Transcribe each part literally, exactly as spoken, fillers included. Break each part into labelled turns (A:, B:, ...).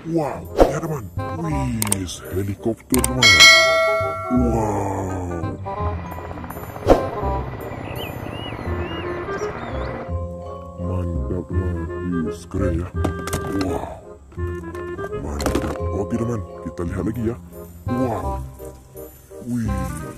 A: Wow, ya teman. Wih, helikopter teman. Wow. Mantap teman. Wih, keren ya. Wow. Mantap. Oke teman, kita lihat lagi ya. Wow. Wih.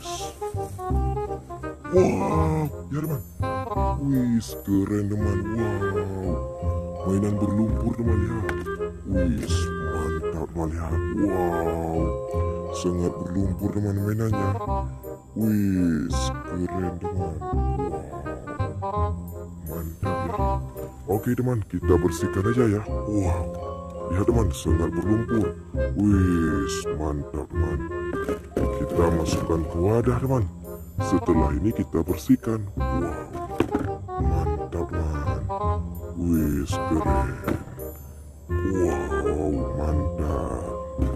A: Wow, ya teman. Wih, keren teman. Wow. Mainan berlumpur teman ya. Wih, mantap teman lihat. Wow. Sangat berlumpur teman mainannya. Wih, keren teman. Wow. Mantap ya. Oke teman, kita bersihkan aja ya. Wow. Lihat teman, sangat berlumpur. Wih, mantap teman. Kita masukkan ke wadah teman. Setelah ini kita bersihkan. Wow. Mantap teman. Wih, keren. Wow, mantap.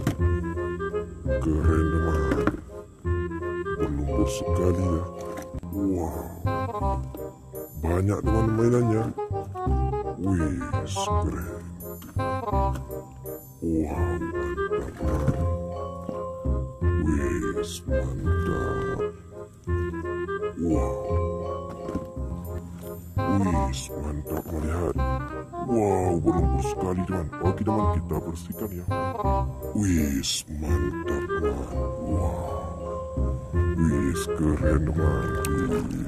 A: Keren teman. Berlumpur sekali ya. Wow. Banyak teman mainannya. Wih, keren. Wow, mantap teman. Wih, mantap. Wow. Wih, mantap melihat. Wow, berlumpur sekali teman. Oke teman, kita bersihkan ya. Wih, mantap teman. Wow. Wih, keren teman. Wih.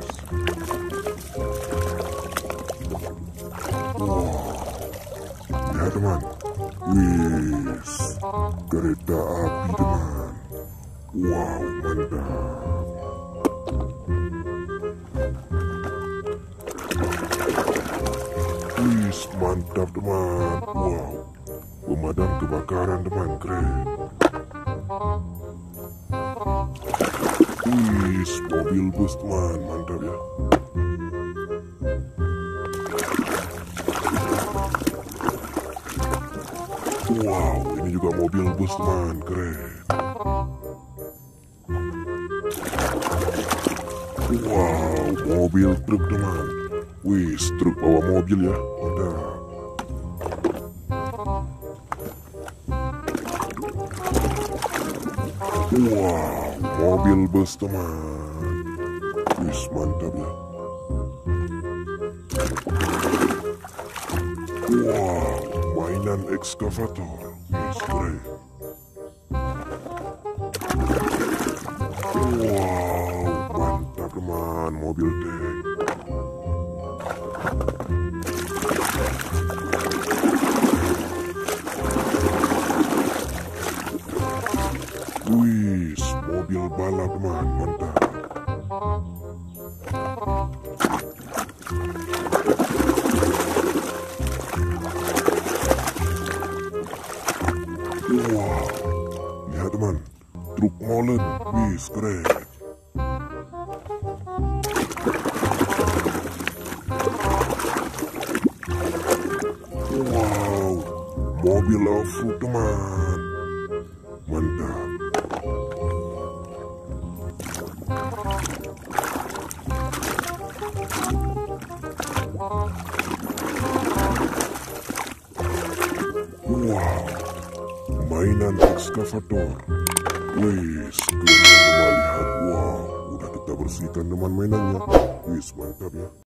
A: Wow. Lihat teman. Wih, kereta api teman. Wow, mantap. Wih, mantap teman. Wow. Pemadam kebakaran teman, keren. Wih, mobil bus teman, mantap ya. Wow, ini juga mobil bus teman, keren. Wow, mobil truk teman. Wih, truk bawa mobil ya, mantap. Wow, mobil bus teman. Wih, mantap ya. Wow, mainan Excavator. Wih, keren. Wow, mantap teman, mobil tank. Wih, mobil balap teman, mantap. Wow, lihat teman, truk molen, wih, keren. Wow, mobil off-road teman, mantap. Wow, mainan Excavator. Wih, keren teman lihat. Wow, udah kita bersihkan teman mainannya. Wih, mantap ya.